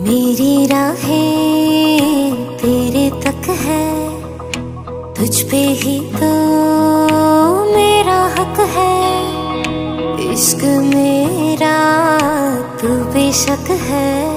मेरी राहें तेरे तक है, तुझ पे ही तो मेरा हक है। इश्क मेरा तू बेशक है।